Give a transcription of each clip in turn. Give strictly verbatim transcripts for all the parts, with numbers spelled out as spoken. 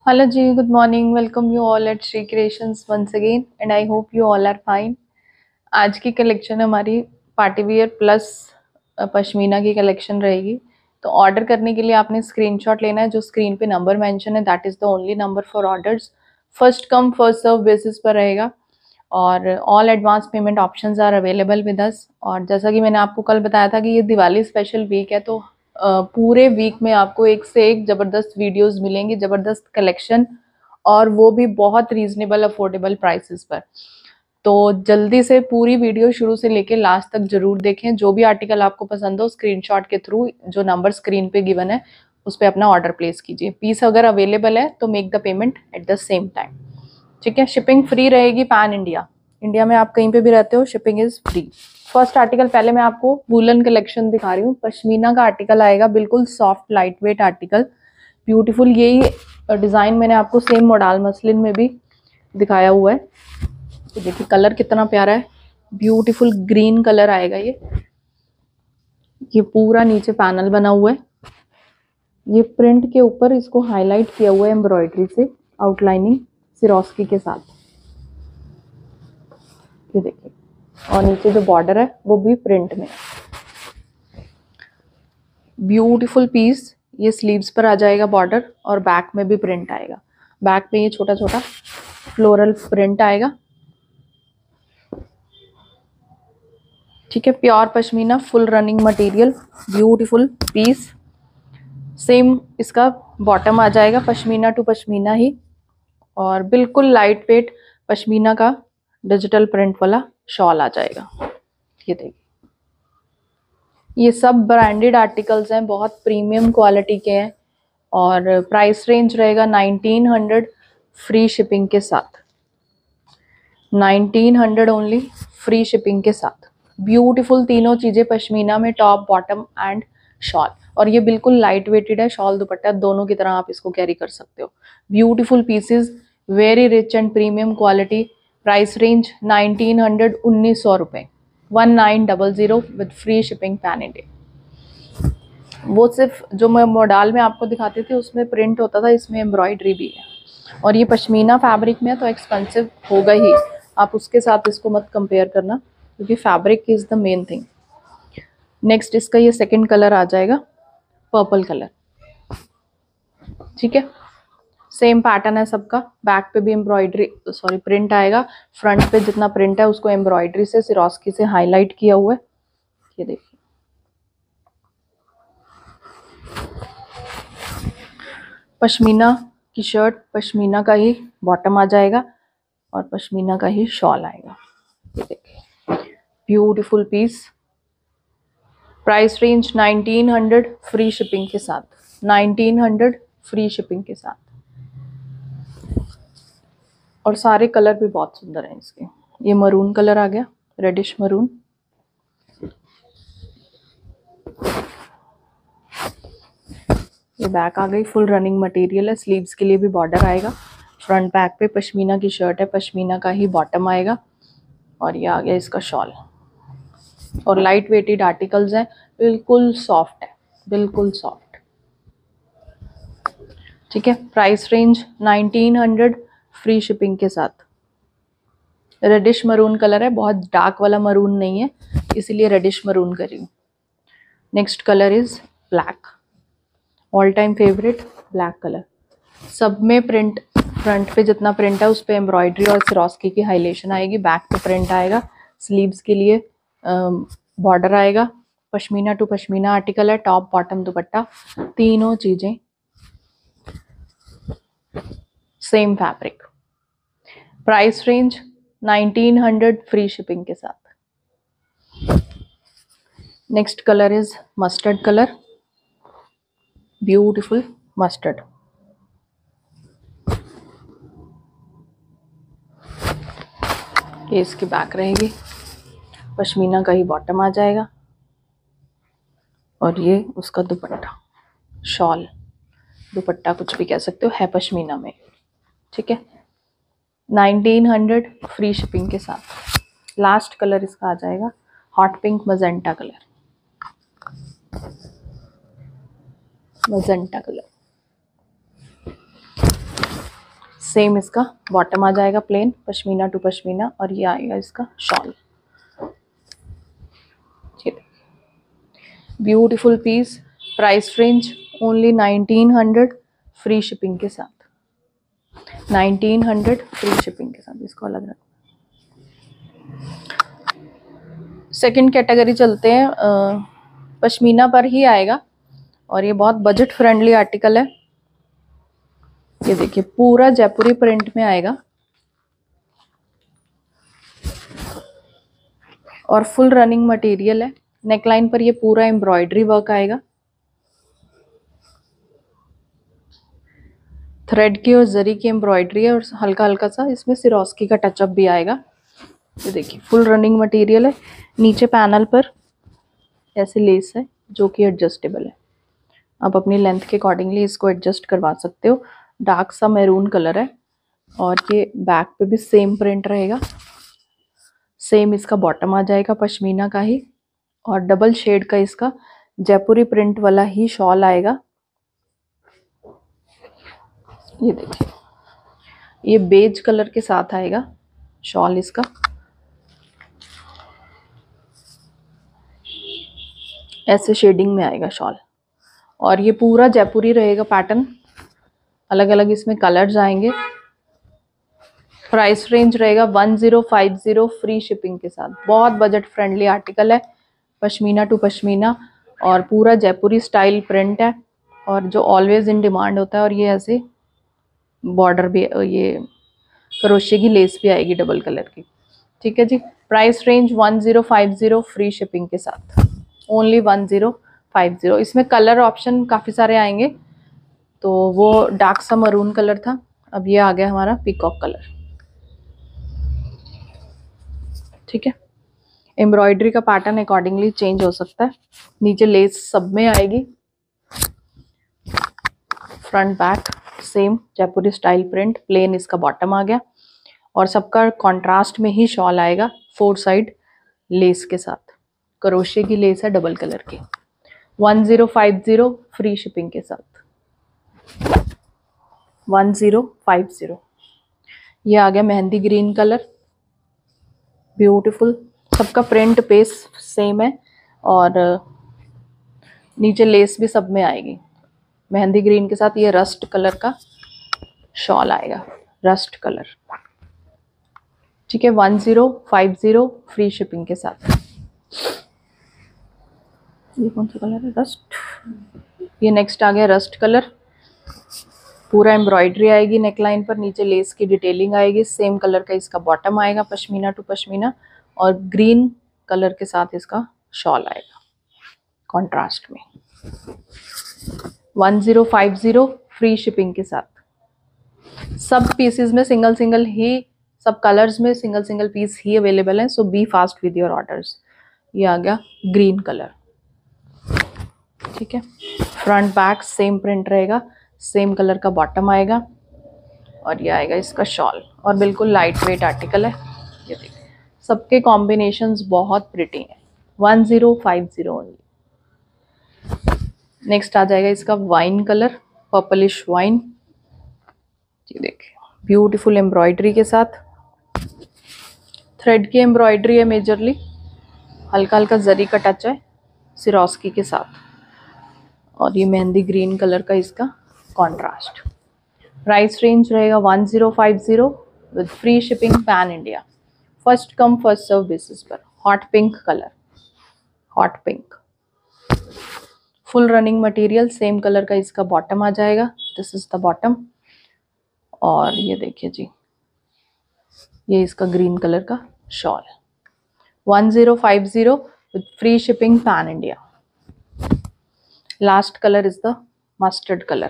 Hello Ji, good morning. Welcome you all at Shri Creations once again and I hope you all are fine. आज की collection हमारी party wear plus pashmina की collection रहेगी। तो order करने के लिए आपने स्क्रीनशॉट लेना है, जो स्क्रीन पे नंबर मेंशन है that is the only number for orders. First come first serve basis पर रहेगा और all advance payment options are available with us. और जैसा कि मैंने आपको कल बताया था कि ये दिवाली स्पेशल वीक है, तो Uh, पूरे वीक में आपको एक से एक ज़बरदस्त वीडियोस मिलेंगी, ज़बरदस्त कलेक्शन, और वो भी बहुत रीजनेबल अफोर्डेबल प्राइसेस पर। तो जल्दी से पूरी वीडियो शुरू से लेके लास्ट तक जरूर देखें। जो भी आर्टिकल आपको पसंद हो स्क्रीनशॉट के थ्रू जो नंबर स्क्रीन पे गिवन है उस पर अपना ऑर्डर प्लेस कीजिए। पीस अगर अवेलेबल है तो make the payment at the same time, ठीक है। शिपिंग फ्री रहेगी पैन इंडिया। इंडिया में आप कहीं पे भी रहते हो shipping is free. First article पहले मैं आपको वूलन कलेक्शन दिखा रही हूँ। पश्मीना का आर्टिकल आएगा, बिल्कुल soft light weight article, beautiful. यही डिजाइन मैंने आपको सेम मॉडल मसलिन में भी दिखाया हुआ है। तो देखिए कलर कितना प्यारा है, ब्यूटीफुल ग्रीन कलर आएगा। ये ये पूरा नीचे पैनल बना हुआ है। ये प्रिंट के ऊपर इसको हाईलाइट किया हुआ है एम्ब्रॉयडरी से, आउटलाइनिंग सिरोस्की के साथ। ये देखिए, और नीचे जो बॉर्डर है वो भी प्रिंट में। Beautiful piece. ये स्लीव्स पर आ जाएगा बॉर्डर और बैक में भी प्रिंट आएगा। बैक में ये छोटा छोटा फ्लोरल प्रिंट आएगा, ठीक है। Pure pashmina, full running material, beautiful piece. Same इसका बॉटम आ जाएगा पश्मीना टू पश्मीना ही, और बिल्कुल लाइट वेट पश्मीना का डिजिटल प्रिंट वाला शॉल आ जाएगा। ये देखिए, ये सब ब्रांडेड आर्टिकल्स हैं, बहुत प्रीमियम क्वालिटी के हैं, और प्राइस रेंज रहेगा नाइनटीन हंड्रेड फ्री शिपिंग के साथ। Nineteen hundred only free shipping के साथ। ब्यूटीफुल तीनों चीज़ें पश्मीना में, टॉप बॉटम एंड शॉल। और ये बिल्कुल लाइट वेटेड है, शॉल दुपट्टा दोनों की तरह आप इसको कैरी कर सकते हो। Beautiful pieces, very rich and premium quality. Price range nineteen hundred, उन्नीस सौ रुपये, one nine double zero with free shipping pan India. वो सिर्फ जो मैं मॉडल में आपको दिखाती थी उसमें प्रिंट होता था, इसमें एम्ब्रॉयडरी भी है। और ये पश्मीना फैब्रिक में है तो एक्सपेंसिव होगा ही, आप उसके साथ इसको मत कंपेयर करना, क्योंकि fabric is the main thing. Next इसका ये सेकंड कलर आ जाएगा, पर्पल कलर, ठीक है। सेम पैटर्न है सबका। बैक पे भी एम्ब्रॉयडरी सॉरी प्रिंट आएगा। फ्रंट पे जितना प्रिंट है उसको एम्ब्रॉयडरी से, सिरोस्की से हाईलाइट किया हुआ है। ये देखिए, पश्मीना की शर्ट, पश्मीना का ही बॉटम आ जाएगा और पश्मीना का ही शॉल आएगा। ये देखिए, beautiful piece. Price range nineteen hundred free shipping के साथ। नाइनटीन हंड्रेड फ्री शिपिंग के साथ। और सारे कलर भी बहुत सुंदर हैं इसके। ये मरून कलर आ गया, रेडिश मरून। ये बैक आ गई, फुल रनिंग मटेरियल है। स्लीव्स के लिए भी बॉर्डर आएगा। फ्रंट बैक पे पश्मीना की शर्ट है, पश्मीना का ही बॉटम आएगा, और ये आ गया इसका शॉल। और लाइट वेटेड आर्टिकल्स हैं, बिल्कुल सॉफ्ट है, बिल्कुल सॉफ्ट, ठीक है। Price range nineteen hundred free shipping के साथ। रेडिश मरून कलर है, बहुत डार्क वाला मरून नहीं है, इसीलिए रेडिश मरून कर रही हूँ। Next colour is black, all time favourite black colour. सब में प्रिंट, फ्रंट पे जितना प्रिंट है उस पर एम्ब्रॉयडरी और सिरोस्की की हाईलाइशन आएगी। बैक पे प्रिंट आएगा, स्लीव्स के लिए बॉर्डर आएगा। पश्मीना टू पश्मीना आर्टिकल है, टॉप बॉटम दुपट्टा तीनों चीजें same fabric. Price range nineteen hundred free shipping के साथ। Next colour is mustard colour, beautiful mustard. ये इसकी बैक रहेगी, पश्मीना का ही बॉटम आ जाएगा, और ये उसका दुपट्टा, शॉल, दुपट्टा कुछ भी कह सकते हो, है पश्मीना में, ठीक है। नाइनटीन हंड्रेड फ्री शिपिंग के साथ। लास्ट कलर इसका आ जाएगा hot pink magenta colour, magenta colour. Same इसका बॉटम आ जाएगा प्लेन, पश्मीना टू पश्मीना, और ये आएगा इसका shawl. Beautiful piece, price range only nineteen hundred free shipping के साथ। नाइनटीन हंड्रेड फ्री शिपिंग के साथ। इसको अलग रख। सेकंड कैटेगरी चलते हैं, पश्मीना पर ही आएगा और ये बहुत बजट फ्रेंडली आर्टिकल है। ये देखिए पूरा जयपुरी प्रिंट में आएगा और फुल रनिंग मटेरियल है। नेकलाइन पर ये पूरा एम्ब्रॉयडरी वर्क आएगा, थ्रेड की और जरी की एम्ब्रॉयडरी है और हल्का हल्का सा इसमें सिरोस्की का टचअप भी आएगा। ये देखिए फुल रनिंग मटेरियल है। नीचे पैनल पर ऐसे लेस है जो कि एडजस्टेबल है, आप अपनी लेंथ के अकॉर्डिंगली इसको एडजस्ट करवा सकते हो। डार्क सा मैरून कलर है और ये बैक पे भी सेम प्रिंट रहेगा। सेम इसका बॉटम आ जाएगा पश्मीना का ही, और डबल शेड का इसका जयपुरी प्रिंट वाला ही शॉल आएगा। ये देखिए ये बेज कलर के साथ आएगा शॉल इसका। ऐसे शेडिंग में आएगा शॉल और ये पूरा जयपुरी रहेगा पैटर्न। अलग अलग इसमें कलर्स आएंगे। प्राइस रेंज रहेगा one zero five zero free shipping के साथ। बहुत बजट फ्रेंडली आर्टिकल है, पश्मीना टू पश्मीना और पूरा जयपुरी स्टाइल प्रिंट है और जो ऑलवेज इन डिमांड होता है। और ये ऐसे बॉर्डर भी, ये क्रोशे की लेस भी आएगी डबल कलर की। ठीक है जी। Price range one zero five zero free shipping के साथ, only one zero five zero. इसमें कलर ऑप्शन काफ़ी सारे आएंगे, तो वो डार्क सा मरून कलर था, अब ये आ गया हमारा पीकॉक कलर। ठीक है, एम्ब्रॉयडरी का पैटर्न अकॉर्डिंगली चेंज हो सकता है। नीचे लेस सब में आएगी, front back same Jaipuri style print, plain इसका बॉटम आ गया और सबका कॉन्ट्रास्ट में ही शॉल आएगा फोर साइड लेस के साथ। क्रोशे की लेस है डबल कलर की। One zero five zero free shipping के साथ, वन ज़ीरो फाइव ज़ीरो। ये आ गया मेहंदी ग्रीन कलर, ब्यूटीफुल। सबका प्रिंट पेस सेम है और नीचे लेस भी सब में आएगी। मेहंदी ग्रीन के साथ ये रस्ट कलर का शॉल आएगा, रस्ट कलर। ठीक है, one zero five zero free shipping के साथ। ये कौन सा कलर है? रस्ट। ये नेक्स्ट आ गया रस्ट कलर। पूरा एम्ब्रॉयडरी आएगी नेकलाइन पर, नीचे लेस की डिटेलिंग आएगी। सेम कलर का इसका बॉटम आएगा पश्मीना टू पश्मीना और ग्रीन कलर के साथ इसका शॉल आएगा कॉन्ट्रास्ट में। One zero five zero free shipping के साथ। सब पीसेस में सिंगल सिंगल ही, सब कलर्स में सिंगल सिंगल पीस ही अवेलेबल है, so be fast with your orders. ये आ गया ग्रीन कलर। ठीक है, फ्रंट बैक सेम प्रिंट रहेगा, सेम कलर का बॉटम आएगा और ये आएगा इसका शॉल और बिल्कुल लाइट वेट आर्टिकल है। ये देखिए सबके कॉम्बिनेशंस बहुत प्रिटी हैं। One zero five zero only. Next आ जाएगा इसका वाइन कलर, पर्पलिश वाइन। ये देखिए ब्यूटीफुल एम्ब्रॉयडरी के साथ, थ्रेड की एम्ब्रॉयडरी है मेजरली, हल्का हल्का जरी का टच है सिरोस्की के साथ और ये मेहंदी ग्रीन कलर का इसका कॉन्ट्रास्ट। प्राइस रेंज रहेगा one zero five zero with free shipping pan India. First come first serve basis पर। Hot pink colour, hot pink, full running material, same colour का इसका बॉटम आ जाएगा। दिस इज द बॉटम और ये देखिए जी ये इसका ग्रीन कलर का shawl. One zero five zero with free shipping pan India. Last colour is the mustard colour.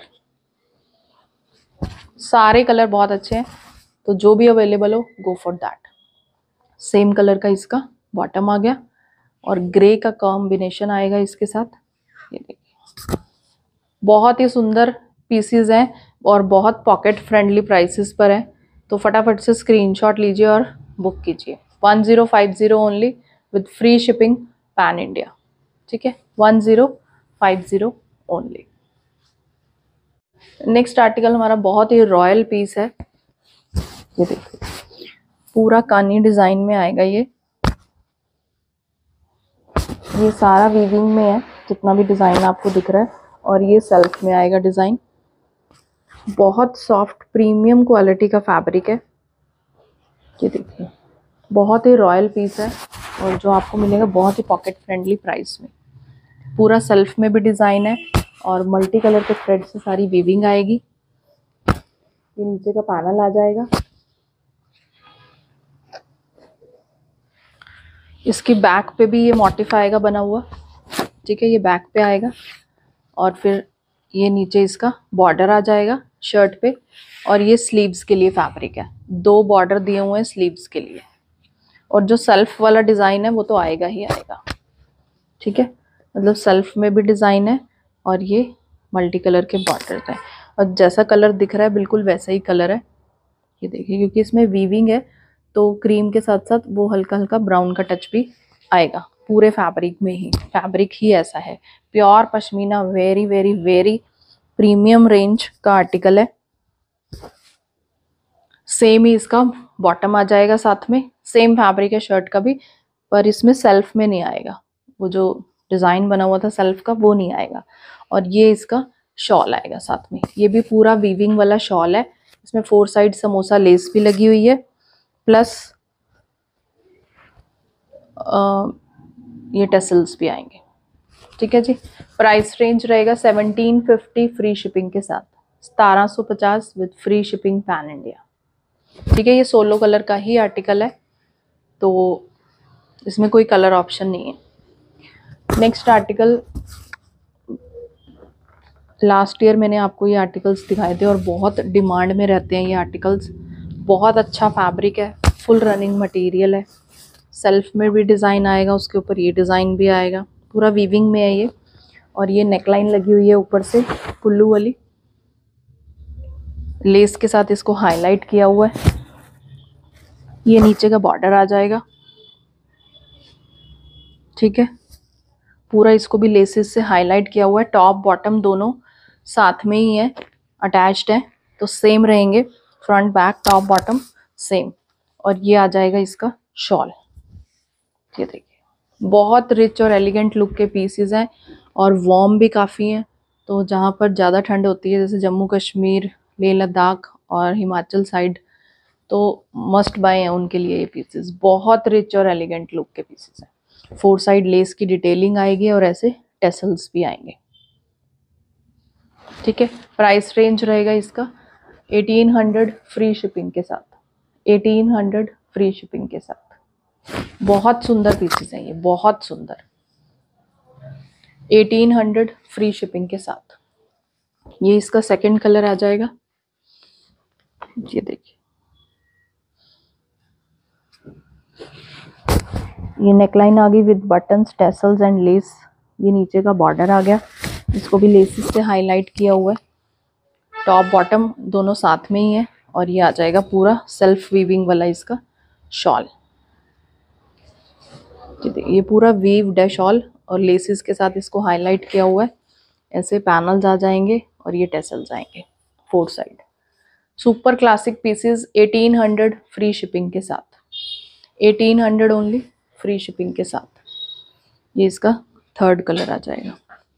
सारे कलर बहुत अच्छे हैं, तो जो भी अवेलेबल हो go for that. Same colour का इसका बॉटम आ गया और ग्रे का कॉम्बिनेशन आएगा इसके साथ। ये देखिए बहुत ही सुंदर पीसीज हैं और बहुत पॉकेट फ्रेंडली प्राइसेस पर है, तो फटाफट से स्क्रीनशॉट लीजिए और बुक कीजिए। One zero five zero only with free shipping pan India. ठीक है, one zero five zero only. Next article हमारा बहुत ही रॉयल पीस है, ये देखिए पूरा कानी डिजाइन में आएगा ये ये सारा वीविंग में है जितना भी डिजाइन आपको दिख रहा है, और ये सेल्फ में आएगा डिजाइन। बहुत सॉफ्ट प्रीमियम क्वालिटी का फैब्रिक है। ये देखिए बहुत ही रॉयल पीस है, और जो आपको मिलेगा बहुत ही पॉकेट फ्रेंडली प्राइस में। पूरा सेल्फ में भी डिजाइन है, और मल्टी कलर के थ्रेड से सारी वीविंग आएगी। ये नीचे का पैनल आ जाएगा। इसकी बैक पे भी ये मोटिफ आएगा बना हुआ, ठीक है, ये बैक पे आएगा। और फिर ये नीचे इसका बॉर्डर आ जाएगा शर्ट पे, और ये स्लीव्स के लिए फैब्रिक है। दो बॉर्डर दिए हुए हैं स्लीव्स के लिए, और जो सेल्फ वाला डिज़ाइन है वो तो आएगा ही आएगा, ठीक है। मतलब सेल्फ में भी डिज़ाइन है, और ये मल्टी कलर के बॉर्डर है, और जैसा कलर दिख रहा है बिल्कुल वैसा ही कलर है। ये देखिए क्योंकि इसमें वीविंग है तो क्रीम के साथ साथ वो हल्का हल्का ब्राउन का टच भी आएगा पूरे फैब्रिक में ही। फैब्रिक ही ऐसा है, pure pashmina, very very very premium range का आर्टिकल है। सेम ही इसका बॉटम आ जाएगा साथ में, सेम फैब्रिक है शर्ट का भी, पर इसमें सेल्फ में नहीं आएगा। वो जो डिज़ाइन बना हुआ था सेल्फ का वो नहीं आएगा। और ये इसका शॉल आएगा साथ में, ये भी पूरा वीविंग वाला शॉल है। इसमें फोर साइड समोसा लेस भी लगी हुई है, प्लस आ, ये टेसल्स भी आएंगे, ठीक है जी। प्राइस रेंज रहेगा सेवनटीन फिफ्टी फ्री शिपिंग के साथ, सतारह सौ पचास with free shipping pan India, ठीक है। ये सोलो कलर का ही आर्टिकल है, तो इसमें कोई कलर ऑप्शन नहीं है। नेक्स्ट आर्टिकल, लास्ट ईयर मैंने आपको ये आर्टिकल्स दिखाए थे और बहुत डिमांड में रहते हैं ये आर्टिकल्स। बहुत अच्छा फैब्रिक है, फुल रनिंग मटेरियल है, सेल्फ में भी डिज़ाइन आएगा, उसके ऊपर ये डिज़ाइन भी आएगा, पूरा वीविंग में है ये। और ये नेकलाइन लगी हुई है ऊपर से कुल्लू वाली, लेस के साथ इसको हाईलाइट किया हुआ है। ये नीचे का बॉर्डर आ जाएगा, ठीक है, पूरा इसको भी लेसेस से हाईलाइट किया हुआ है। टॉप बॉटम दोनों साथ में ही है, अटैच्ड है, तो सेम रहेंगे, front back top bottom same. और ये आ जाएगा इसका शॉल। ये देखिए बहुत रिच और एलिगेंट लुक के पीसेस हैं, और वार्म भी काफ़ी हैं। तो जहाँ पर ज़्यादा ठंड होती है जैसे जम्मू कश्मीर, लेह लद्दाख और हिमाचल साइड, तो मस्ट बाय हैं उनके लिए ये पीसेस। बहुत रिच और एलिगेंट लुक के पीसेस हैं। फोर साइड लेस की डिटेलिंग आएगी, और ऐसे टेसल्स भी आएंगे, ठीक है। प्राइस रेंज रहेगा इसका एटीन हंड्रेड फ्री शिपिंग के साथ, एटीन हंड्रेड फ्री शिपिंग के साथ। बहुत सुंदर पीसेस हैं ये, बहुत सुंदर, एटीन हंड्रेड फ्री शिपिंग के साथ। ये इसका सेकंड कलर आ जाएगा, ये देखिए। ये नेकलाइन आ गई with buttons, tassels and lace. ये नीचे का बॉर्डर आ गया, इसको भी लेसेस से हाईलाइट किया हुआ है। टॉप बॉटम दोनों साथ में ही है, और ये आ जाएगा पूरा सेल्फ वीविंग वाला इसका शॉल। ये पूरा वीव्ड है शॉल, और लेसेस के साथ इसको हाईलाइट किया हुआ है। ऐसे पैनल्स आ जाएंगे, और ये टेसल्स आएंगे four side. Super classic pieces, eighteen hundred free shipping के साथ, eighteen hundred only free shipping के साथ। ये इसका थर्ड कलर आ जाएगा,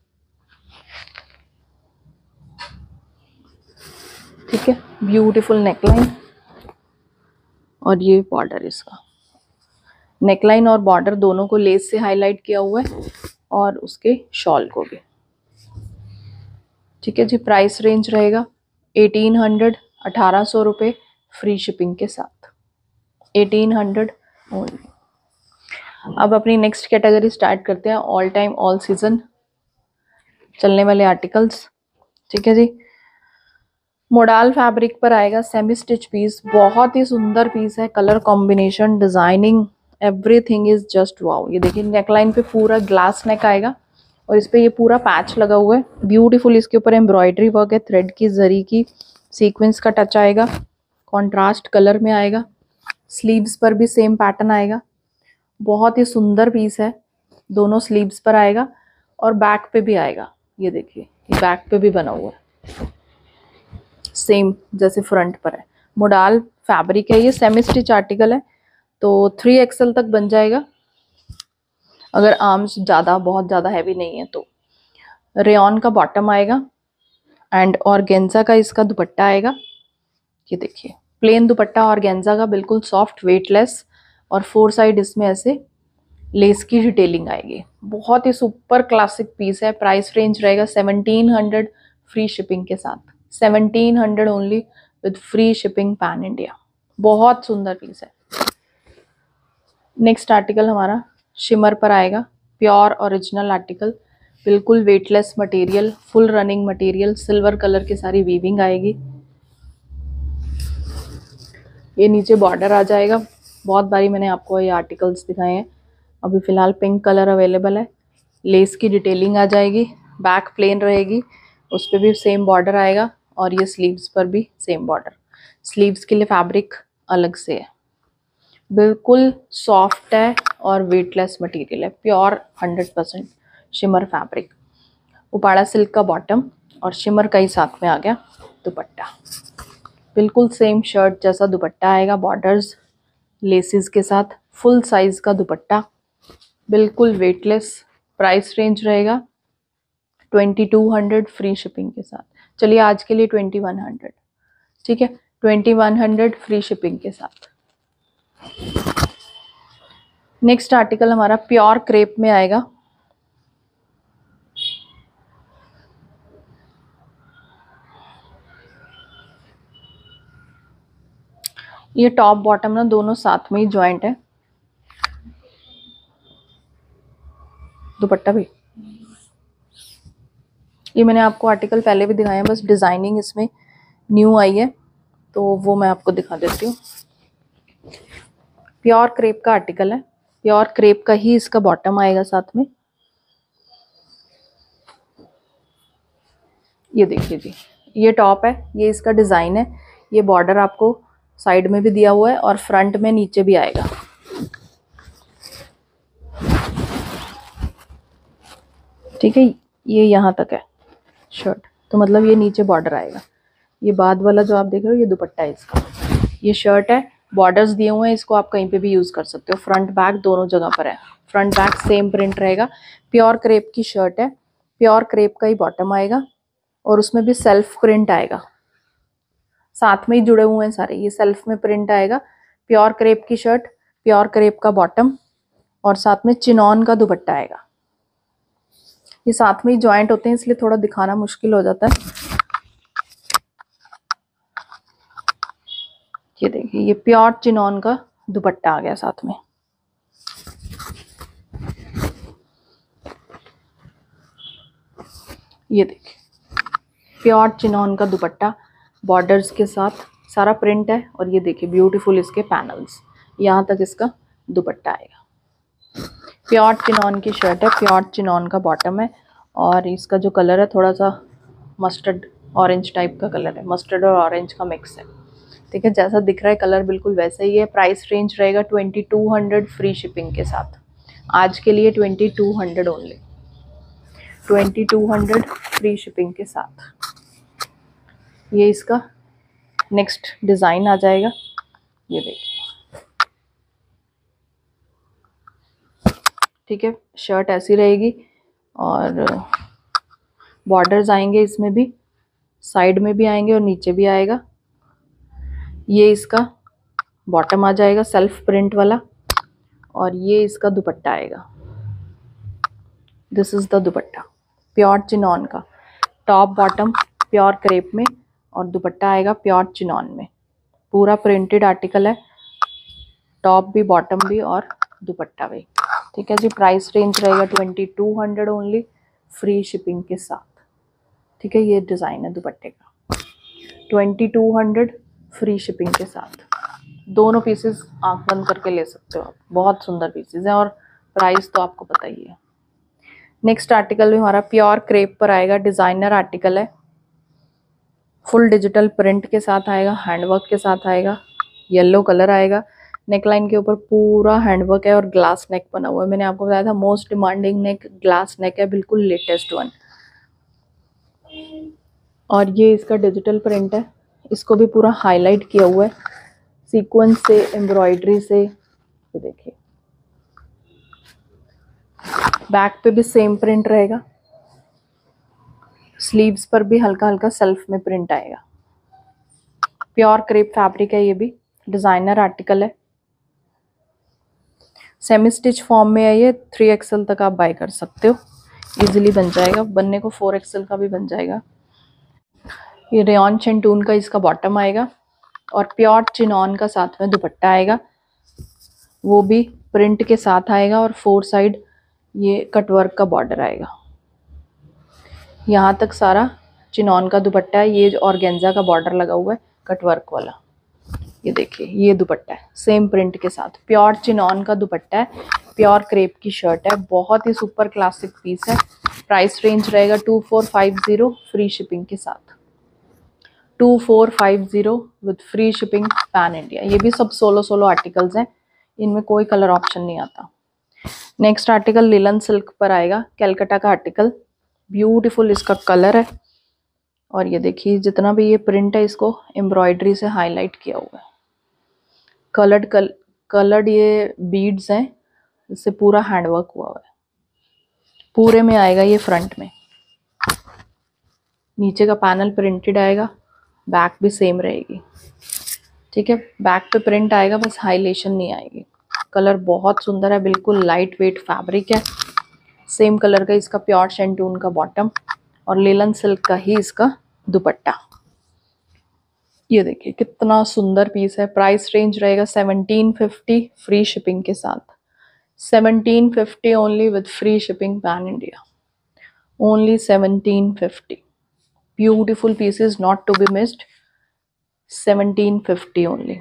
ठीक है। ब्यूटीफुल नेकलाइन, और ये बॉर्डर इसका, नेकलाइन और बॉर्डर दोनों को लेस से हाईलाइट किया हुआ है, और उसके शॉल को भी, ठीक है जी। प्राइस रेंज रहेगा एटीन हंड्रेड, अठारह सौ रुपये फ्री शिपिंग के साथ, एटीन हंड्रेड ओनली। अब अपनी नेक्स्ट कैटेगरी स्टार्ट करते हैं, ऑल टाइम ऑल सीजन चलने वाले आर्टिकल्स, ठीक है जी। मोडाल फैब्रिक पर आएगा सेमी स्टिच पीस, बहुत ही सुंदर पीस है, colour combination, designing, everything is just wow. ये देखिए नेकलाइन पे पूरा ग्लास नेक आएगा, और इस पे ये पूरा पैच लगा हुआ है, ब्यूटीफुल। इसके ऊपर एम्ब्रॉयडरी वर्क है, थ्रेड की, जरी की, सीक्वेंस का टच आएगा, कॉन्ट्रास्ट कलर में आएगा। स्लीव्स पर भी सेम पैटर्न आएगा, बहुत ही सुंदर पीस है, दोनों स्लीव्स पर आएगा, और बैक पे भी आएगा। ये देखिए ये बैक पे भी बना हुआ है, सेम जैसे फ्रंट पर है। मोडाल फैब्रिक है, ये सेमी स्टिच आर्टिकल है, तो थ्री एक्सएल तक बन जाएगा अगर आर्म्स ज़्यादा बहुत ज़्यादा हैवी नहीं है तो। रेयॉन का बॉटम आएगा एंड ऑर्गेन्जा का इसका दुपट्टा आएगा। ये देखिए प्लेन दुपट्टा ऑर्गेन्जा का, बिल्कुल सॉफ्ट वेटलेस, और फोर साइड इसमें ऐसे लेस की डिटेलिंग आएगी। बहुत ही सुपर क्लासिक पीस है। प्राइस रेंज रहेगा सेवनटीन हंड्रेड फ्री शिपिंग के साथ, seventeen hundred only with free shipping pan India. बहुत सुंदर पीस है। नेक्स्ट आर्टिकल हमारा शिमर पर आएगा, प्योर ओरिजिनल आर्टिकल, बिल्कुल weightless material, full running material, silver colour की सारी वीविंग आएगी। ये नीचे बॉर्डर आ जाएगा। बहुत बारी मैंने आपको ये आर्टिकल्स दिखाए हैं, अभी फ़िलहाल पिंक कलर अवेलेबल है। लेस की डिटेलिंग आ जाएगी, बैक प्लेन रहेगी, उस पर भी सेम बॉर्डर आएगा, और ये स्लीव्स पर भी सेम बॉर्डर। स्लीव्स के लिए फैब्रिक अलग से है, बिल्कुल सॉफ्ट है और वेटलेस मटेरियल है, pure hundred percent shimmer fabric. Uppada silk का बॉटम और शिमर का ही साथ में आ गया दुपट्टा। बिल्कुल सेम शर्ट जैसा दुपट्टा आएगा, बॉर्डर्स लेसिस के साथ, फुल साइज का दुपट्टा, बिल्कुल वेटलेस। प्राइस रेंज रहेगा twenty two hundred free shipping के साथ। चलिए आज के लिए ट्वेंटी वन हंड्रेड, ठीक है, twenty one hundred free shipping के साथ। नेक्स्ट आर्टिकल हमारा प्योर क्रेप में आएगा। ये टॉप बॉटम ना दोनों साथ में ही ज्वाइंट है, दुपट्टा भी। ये मैंने आपको आर्टिकल पहले भी दिखाया है, बस डिजाइनिंग इसमें न्यू आई है तो वो मैं आपको दिखा देती हूँ। प्योर क्रेप का आर्टिकल है, प्योर क्रेप का ही इसका बॉटम आएगा साथ में। ये देखिए जी, ये टॉप है, ये इसका डिजाइन है। ये बॉर्डर आपको साइड में भी दिया हुआ है और फ्रंट में नीचे भी आएगा। ठीक है, ये यहाँ तक है शर्ट, तो मतलब ये नीचे बॉर्डर आएगा। ये बाद वाला जो आप देख रहे हो ये दुपट्टा है इसका। ये शर्ट है, बॉर्डर्स दिए हुए हैं, इसको आप कहीं पे भी यूज कर सकते हो, फ्रंट बैक दोनों जगह पर है। फ्रंट बैक सेम प्रिंट रहेगा। प्योर क्रेप की शर्ट है, प्योर क्रेप का ही बॉटम आएगा और उसमें भी सेल्फ प्रिंट आएगा, साथ में ही जुड़े हुए हैं सारे। ये सेल्फ में प्रिंट आएगा। प्योर क्रेप की शर्ट, प्योर क्रेप का बॉटम और साथ में चिनॉन का दुपट्टा आएगा। ये साथ में ही ज्वाइंट होते हैं इसलिए थोड़ा दिखाना मुश्किल हो जाता है। ये देखिए, ये प्योर चिनॉन का दुपट्टा आ गया साथ में। ये देखिए प्योर चिनॉन का दुपट्टा, बॉर्डर्स के साथ सारा प्रिंट है, और ये देखिए ब्यूटीफुल इसके पैनल्स, यहाँ तक इसका दुपट्टा आएगा। प्योर चिनॉन की शर्ट है, प्योर चिनॉन का बॉटम है, और इसका जो कलर है थोड़ा सा मस्टर्ड ऑरेंज टाइप का कलर है, मस्टर्ड और ऑरेंज का मिक्स है। ठीक है, जैसा दिख रहा है कलर बिल्कुल वैसा ही है। प्राइस रेंज रहेगा twenty two hundred free shipping के साथ। आज के लिए twenty two hundred only, twenty two hundred free shipping के साथ। ये इसका नेक्स्ट डिज़ाइन आ जाएगा। ये देखिए, ठीक है, शर्ट ऐसी रहेगी और बॉर्डर्स आएंगे इसमें भी, साइड में भी आएंगे और नीचे भी आएगा। ये इसका बॉटम आ जाएगा सेल्फ प्रिंट वाला, और ये इसका दुपट्टा आएगा। This is the dupatta, pure chinon का, टॉप बॉटम प्योर क्रेप में और दुपट्टा आएगा प्योर चिनॉन में। पूरा प्रिंटेड आर्टिकल है, टॉप भी बॉटम भी और दुपट्टा भी। ठीक है जी, प्राइस रेंज रहेगा twenty two hundred only free shipping के साथ। ठीक है, ये डिज़ाइन है दुपट्टे का, twenty two hundred free shipping के साथ। दोनों पीसेस आंख बंद करके ले सकते हो आप, बहुत सुंदर पीसेस हैं और प्राइस तो आपको पता ही है। नेक्स्ट आर्टिकल भी हमारा प्योर क्रेप पर आएगा, डिज़ाइनर आर्टिकल है, फुल डिजिटल प्रिंट के साथ आएगा, हैंडवर्क के साथ आएगा, येलो कलर आएगा। नेकलाइन के ऊपर पूरा हैंडवर्क है और ग्लास नेक बना हुआ है। मैंने आपको बताया था most demanding neck glass neck है, बिल्कुल लेटेस्ट वन। और ये इसका डिजिटल प्रिंट है, इसको भी पूरा हाईलाइट किया हुआ है सीक्वेंस से, एम्ब्रॉयडरी से। ये देखिए, बैक पे भी सेम प्रिंट रहेगा, स्लीव्स पर भी हल्का हल्का सेल्फ में प्रिंट आएगा। प्योर क्रेप फैब्रिक है, ये भी डिजाइनर आर्टिकल है। सेमी स्टिच फॉर्म में है ये, थ्री एक्सएल तक आप बाय कर सकते हो, इजीली बन जाएगा। बनने को फोर एक्सएल का भी बन जाएगा। ये रेयॉन शेंटून का इसका बॉटम आएगा और प्योर चिनॉन का साथ में दुपट्टा आएगा, वो भी प्रिंट के साथ आएगा और फोर साइड ये कटवर्क का बॉर्डर आएगा। यहाँ तक सारा चिनॉन का दुपट्टा है। ये ऑर्गेन्जा का बॉर्डर लगा हुआ है कटवर्क वाला। ये देखिए, ये दुपट्टा है सेम प्रिंट के साथ, प्योर चिनॉन का दुपट्टा है, प्योर क्रेप की शर्ट है, बहुत ही सुपर क्लासिक पीस है। प्राइस रेंज रहेगा two four five zero free shipping के साथ, two four five zero with free shipping pan India. ये भी सब सोलो सोलो आर्टिकल्स हैं, इनमें कोई कलर ऑप्शन नहीं आता। नेक्स्ट आर्टिकल लिलन सिल्क पर आएगा, कैलकाटा का आर्टिकल, ब्यूटीफुल इसका कलर है। और ये देखिए, जितना भी ये प्रिंट है इसको एम्ब्रॉयडरी से हाईलाइट किया हुआ है। कलर्ड कल कलर्ड ये बीड्स हैं, इससे पूरा हैंडवर्क हुआ हुआ है। पूरे में आएगा ये फ्रंट में, नीचे का पैनल प्रिंटेड आएगा, बैक भी सेम रहेगी। ठीक है, बैक पे प्रिंट आएगा, बस हाईलाइशन नहीं आएगी। कलर बहुत सुंदर है, बिल्कुल लाइट वेट फैब्रिक है। सेम कलर का इसका प्योर शेंटून का बॉटम और लेलन सिल्क का ही इसका दुपट्टा। ये देखिए कितना सुंदर पीस है। प्राइस रेंज रहेगा सेवनटीन फिफ्टी फ्री शिपिंग के साथ, seventeen fifty only with free shipping pan India, only seventeen fifty. Beautiful pieces not to be missed, seventeen fifty only.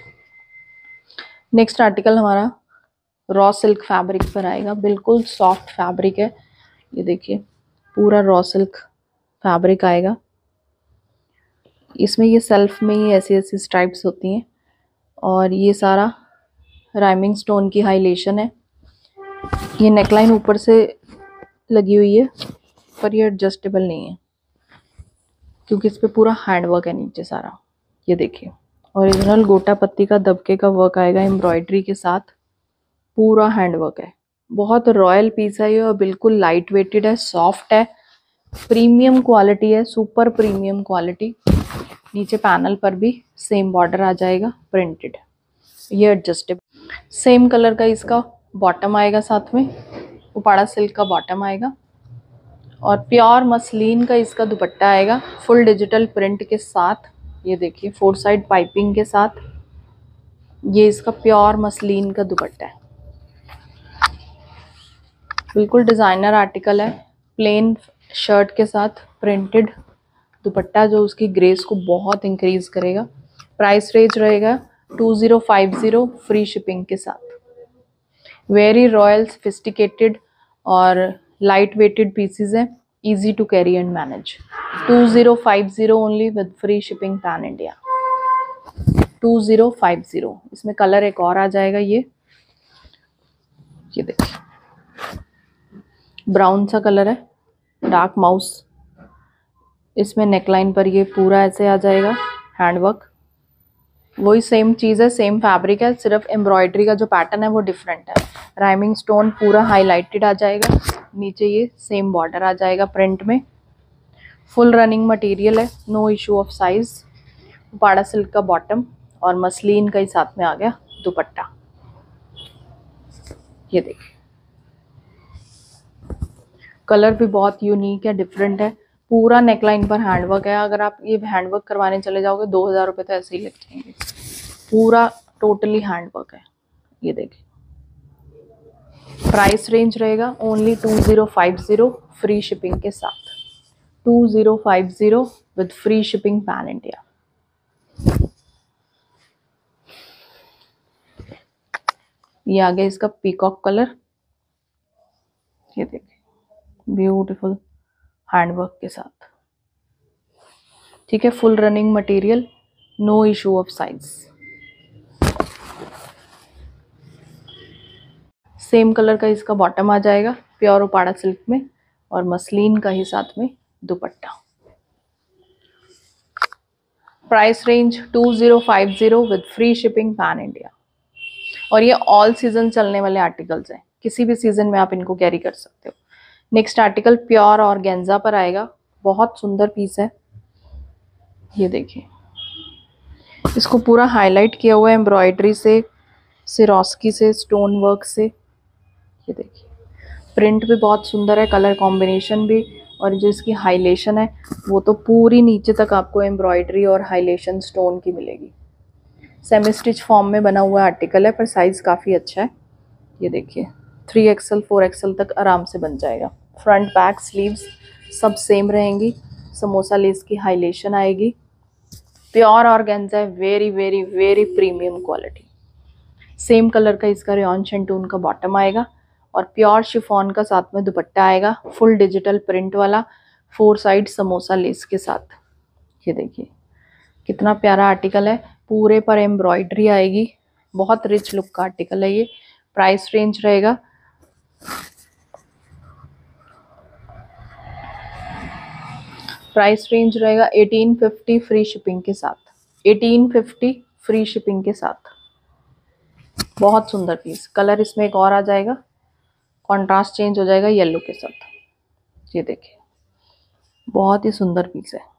Next article हमारा रॉ सिल्क फैब्रिक पर आएगा, बिल्कुल soft fabric है। ये देखिए, पूरा रॉ सिल्क फैब्रिक आएगा। इसमें ये सेल्फ में ही ऐसी ऐसी स्ट्राइप्स होती हैं और ये सारा राइमिंग स्टोन की हाईलाइशन है। ये नेकलाइन ऊपर से लगी हुई है, पर ये एडजस्टेबल नहीं है क्योंकि इस पे पूरा हैंडवर्क है नीचे सारा। ये देखिए, ओरिजिनल गोटा पत्ती का दबके का वर्क आएगा एम्ब्रॉयडरी के साथ, पूरा हैंडवर्क है। बहुत रॉयल पीस है ये और बिल्कुल लाइट वेटेड है, सॉफ्ट है, प्रीमियम क्वालिटी है, सुपर प्रीमियम क्वालिटी। नीचे पैनल पर भी सेम बॉर्डर आ जाएगा प्रिंटेड, ये एडजस्टेबल। सेम कलर का इसका बॉटम आएगा, साथ में उपाड़ा सिल्क का बॉटम आएगा और प्योर मसलिन का इसका दुपट्टा आएगा, फुल डिजिटल प्रिंट के साथ। ये देखिए, फोर साइड पाइपिंग के साथ ये इसका प्योर मसलिन का दुपट्टा है। बिल्कुल डिजाइनर आर्टिकल है, प्लेन शर्ट के साथ प्रिंटेड दुपट्टा जो उसकी ग्रेस को बहुत इंक्रीज करेगा। प्राइस रेंज रहेगा two zero five zero free shipping के साथ। वेरी रॉयल सोफिस्टिकेटेड और लाइट वेटेड पीसेस हैं, easy to carry and manage. Two zero five zero only with free shipping pan India, two zero five zero. इसमें colour एक और आ जाएगा, ये ये देखिए ब्राउन सा कलर है, डार्क माउस। इसमें नेकलाइन पर ये पूरा ऐसे आ जाएगा हैंडवर्क, वही सेम चीज़ है, सेम फैब्रिक है, सिर्फ एम्ब्रॉयडरी का जो पैटर्न है वो डिफरेंट है। राइमिंग स्टोन पूरा हाईलाइटेड आ जाएगा, नीचे ये सेम बॉर्डर आ जाएगा प्रिंट में। फुल रनिंग मटेरियल है, no issue of size. Uppada silk का बॉटम और मसलिन का ही साथ में आ गया दुपट्टा। ये देखिए, कलर भी बहुत यूनिक है, डिफरेंट है। पूरा नेकलाइन पर हैंडवर्क है। अगर आप ये हैंडवर्क करवाने चले जाओगे दो हज़ार रुपये तो ऐसे ही लग जाएंगे। पूरा टोटली हैंडवर्क है। ये देखिए, प्राइस रेंज रहेगा only two zero five zero free shipping के साथ, two zero five zero with free shipping pan India. ये आ गया इसका पीकॉक कलर। ये देखिए, ब्यूटीफुल हैंडवर्क के साथ। ठीक है, full running material, no issue of size. Same colour का इसका बॉटम आ जाएगा, प्योर उपाड़ा सिल्क में, और मसलिन का ही साथ में dupatta. Price range two zero five zero with free shipping pan India. और ये ऑल सीजन चलने वाले आर्टिकल्स हैं, किसी भी सीजन में आप इनको कैरी कर सकते हो। नेक्स्ट आर्टिकल प्योर ऑर्गेन्जा पर आएगा, बहुत सुंदर पीस है। ये देखिए, इसको पूरा हाईलाइट किया हुआ है एम्ब्रॉयडरी से, सिरोस्की से, स्टोन वर्क से। ये देखिए, प्रिंट भी बहुत सुंदर है, कलर कॉम्बिनेशन भी, और जो इसकी हाइलेशन है वो तो पूरी नीचे तक आपको एम्ब्रॉयडरी और हाइलेशन स्टोन की मिलेगी। सेमी स्टिच फॉर्म में बना हुआ आर्टिकल है, पर साइज़ काफ़ी अच्छा है। ये देखिए, थ्री एक्सएल फोर एक्सएल तक आराम से बन जाएगा। फ्रंट बैक स्लीव्स सब सेम रहेंगी, समोसा लेस की हाइलेशन आएगी। प्योर ऑर्गेन्जा है, very very very premium quality. Same colour का इसका रेयॉन शेंटून का बॉटम आएगा, और प्योर शिफॉन का साथ में दुपट्टा आएगा, फुल डिजिटल प्रिंट वाला, फोर साइड समोसा लेस के साथ। ये देखिए कितना प्यारा आर्टिकल है, पूरे पर एम्ब्रॉयडरी आएगी, बहुत रिच लुक का आर्टिकल है ये। प्राइस रेंज रहेगा प्राइस रेंज रहेगा एटीन फिफ्टी फ्री शिपिंग के साथ। एटीन फिफ्टी फ्री शिपिंग के साथ। बहुत सुंदर पीस। कलर इसमें एक और आ जाएगा, कॉन्ट्रास्ट चेंज हो जाएगा येलो के साथ। ये देखिए, बहुत ही सुंदर पीस है।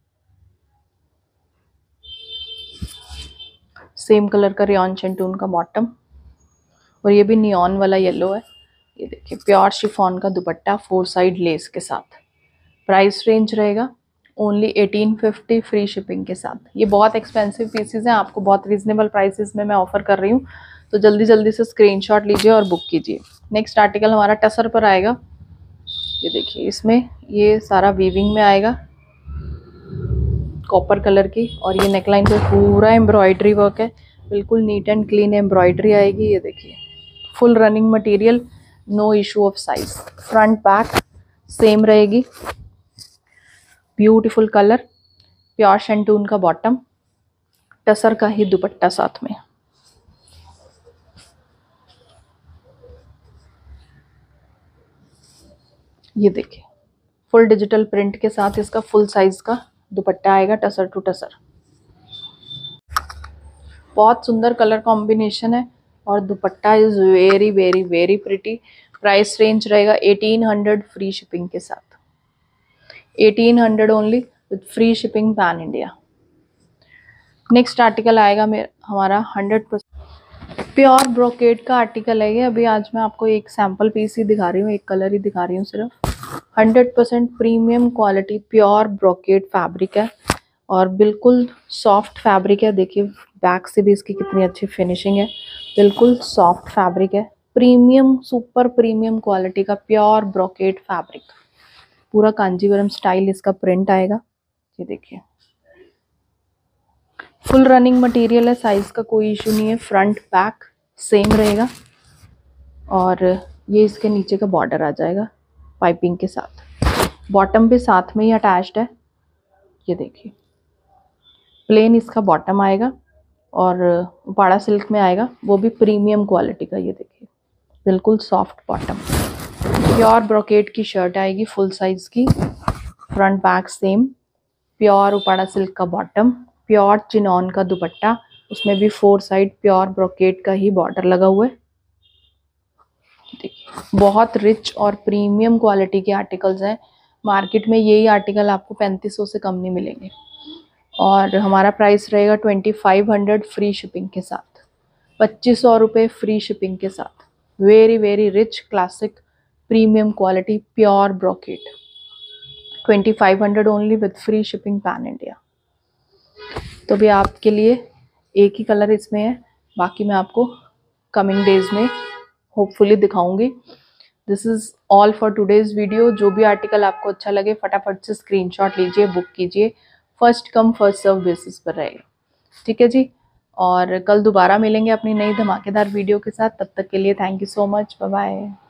सेम कलर का रेयॉन शेंटून का बॉटम, और ये भी नियॉन वाला येलो है। ये देखिए, प्योर शिफॉन का दुपट्टा, फोर साइड लेस के साथ। प्राइस रेंज रहेगा only eighteen fifty free shipping के साथ। ये बहुत एक्सपेंसिव पीसेस हैं, आपको बहुत रीजनेबल प्राइसेस में मैं ऑफर कर रही हूँ, तो जल्दी जल्दी से स्क्रीनशॉट लीजिए और बुक कीजिए। नेक्स्ट आर्टिकल हमारा टसर पर आएगा। ये देखिए, इसमें ये सारा वीविंग में आएगा, कॉपर कलर की, और ये नेकलाइन पे पूरा एम्ब्रॉयडरी वर्क है, बिल्कुल नीट एंड क्लीन एम्ब्रॉयडरी आएगी। ये देखिए, full running material, no issue of size. Front back same रहेगी, ब्यूटीफुल कलर, प्योर शेंटून का बॉटम, टसर का ही दुपट्टा साथ में। ये देखिए, फुल डिजिटल प्रिंट के साथ इसका फुल साइज का दुपट्टा आएगा, टसर टू टसर। बहुत सुंदर कलर कॉम्बिनेशन है, और dupatta is very very very pretty. Price range रहेगा एटीन हंड्रेड फ्री शिपिंग के साथ। Eighteen hundred only with free shipping pan India. Next article आएगा मेरा हमारा हंड्रेड परसेंट प्योर ब्रोकेड का आर्टिकल है ये। अभी आज मैं आपको एक सैम्पल पीस ही दिखा रही हूँ, एक कलर ही दिखा रही हूँ सिर्फ। Hundred percent premium quality pure brocade fabric है, और बिल्कुल सॉफ्ट फैब्रिक है। देखिए बैक से भी इसकी कितनी अच्छी फिनिशिंग है, बिल्कुल सॉफ्ट फैब्रिक है। प्रीमियम सुपर प्रीमियम क्वालिटी का प्योर ब्रोकेड फैब्रिक, पूरा कांजीवरम स्टाइल इसका प्रिंट आएगा। ये देखिए, फुल रनिंग मटेरियल है, साइज का कोई इशू नहीं है। फ्रंट बैक सेम रहेगा, और ये इसके नीचे का बॉर्डर आ जाएगा पाइपिंग के साथ। बॉटम भी साथ में ही अटैच्ड है। ये देखिए, प्लेन इसका बॉटम आएगा, और उपाड़ा सिल्क में आएगा, वो भी प्रीमियम क्वालिटी का। ये देखिए, बिल्कुल सॉफ्ट बॉटम। प्योर ब्रोकेड की शर्ट आएगी, फुल साइज की, front back same. Pure Uppada silk का बॉटम, प्योर चिनॉन का दुपट्टा, उसमें भी फोर साइड प्योर ब्रोकेड का ही बॉर्डर लगा हुआ है। देखिए, बहुत रिच और प्रीमियम क्वालिटी के आर्टिकल्स हैं। मार्केट में यही आर्टिकल आपको पैंतीस सौ से कम नहीं मिलेंगे, और हमारा प्राइस रहेगा twenty five hundred free shipping के साथ। पच्चीस सौ रुपये फ्री शिपिंग के साथ। Very very rich classic premium quality pure brocade, twenty five hundred only with free shipping pan India. तो भी आपके लिए एक ही कलर इसमें है, बाकी मैं आपको कमिंग डेज में होपफुली दिखाऊंगी। This is all for today's video. जो भी आर्टिकल आपको अच्छा लगे फटाफट से स्क्रीनशॉट लीजिए, बुक कीजिए, first come first serve basis पर रहेगा। ठीक है जी, और कल दोबारा मिलेंगे अपनी नई धमाकेदार वीडियो के साथ। तब तक के लिए thank you so much, bye bye.